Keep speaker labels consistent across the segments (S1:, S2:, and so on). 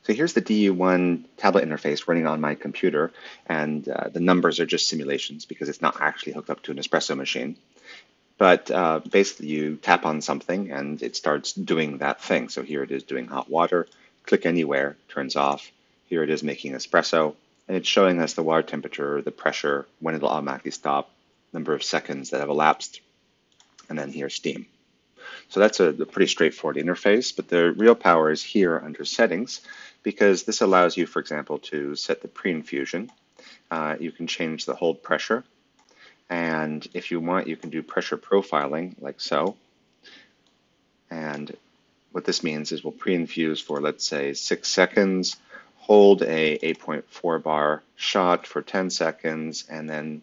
S1: So here's the DE1 tablet interface running on my computer, and the numbers are just simulations because it's not actually hooked up to an espresso machine. But basically, you tap on something and it starts doing that thing. So here it is doing hot water. Click anywhere, turns off. Here it is making espresso, and it's showing us the water temperature, the pressure, when it'll automatically stop, number of seconds that have elapsed, and then here's steam. So that's a pretty straightforward interface, but the real power is here under settings, because this allows you, for example, to set the pre-infusion. You can change the hold pressure, and if you want, you can do pressure profiling like so. And what this means is we'll pre-infuse for, let's say, 6 seconds, hold a 8.4 bar shot for 10 seconds, and then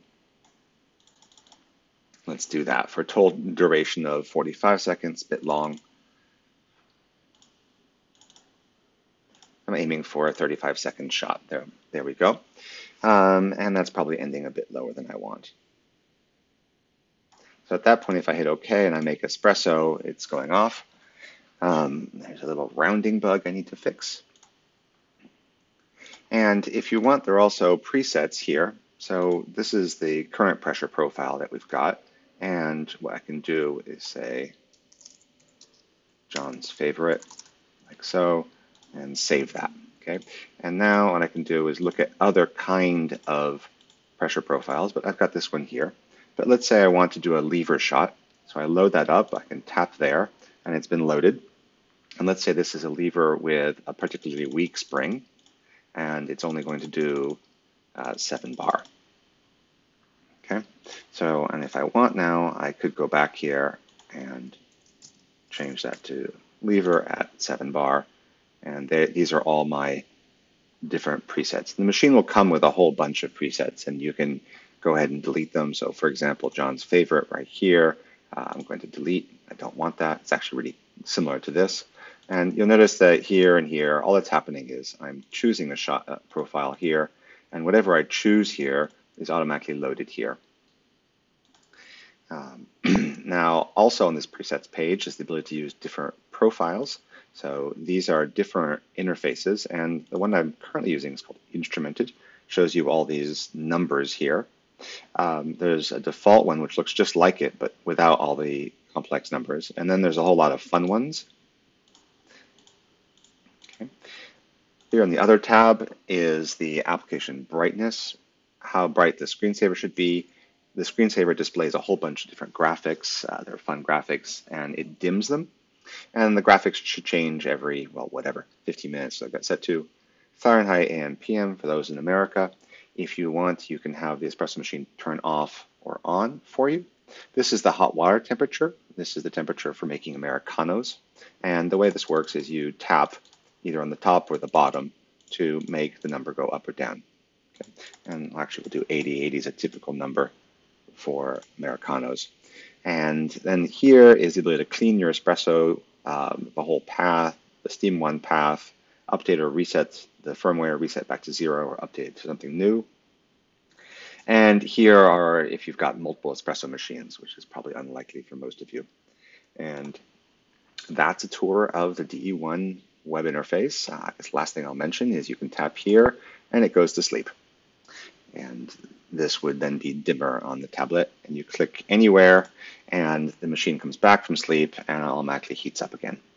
S1: let's do that for a total duration of 45 seconds, a bit long. I'm aiming for a 35-second shot. There we go. And that's probably ending a bit lower than I want. So at that point, if I hit OK and I make espresso, it's going off. There's a little rounding bug I need to fix. And if you want, there are also presets here. So this is the current pressure profile that we've got. And what I can do is say John's favorite, like so, and save that. Okay. And now what I can do is look at other kind of pressure profiles, but I've got this one here. But let's say I want to do a lever shot. So I load that up, I can tap there, and it's been loaded. And let's say this is a lever with a particularly weak spring, and it's only going to do 7 bar. Okay, so, and if I want now, I could go back here and change that to lever at 7 bar, and these are all my different presets. The machine will come with a whole bunch of presets, and you can go ahead and delete them. So for example, John's favorite right here, I'm going to delete. I don't want that. It's actually really similar to this. And you'll notice that here and here, all that's happening is I'm choosing the shot profile here, and whatever I choose here is automatically loaded here. Now, also on this presets page is the ability to use different profiles. So these are different interfaces, and the one I'm currently using is called Instrumented. Shows you all these numbers here. There's a default one which looks just like it, but without all the complex numbers. And then there's a whole lot of fun ones. Okay. Here on the other tab is the application brightness, how bright the screensaver should be. The screensaver displays a whole bunch of different graphics. They're fun graphics, and it dims them. And the graphics should change every, well, whatever, 15 minutes. So I've got set to Fahrenheit and PM for those in America. If you want, you can have the espresso machine turn off or on for you. This is the hot water temperature. This is the temperature for making Americanos. And the way this works is you tap either on the top or the bottom to make the number go up or down. Okay. And actually we'll do 80. 80 is a typical number for Americanos. And then here is the ability to clean your espresso, the whole path, the Steam 1 path, update or reset the firmware, reset back to 0 or update to something new. And here are if you've got multiple espresso machines, which is probably unlikely for most of you. And that's a tour of the DE1 web interface. The last thing I'll mention is you can tap here and it goes to sleep. And this would then be dimmer on the tablet, and you click anywhere and the machine comes back from sleep and it automatically heats up again.